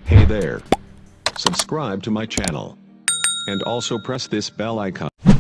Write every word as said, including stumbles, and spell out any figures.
Hey there. Subscribe to my channel. And also press this bell icon.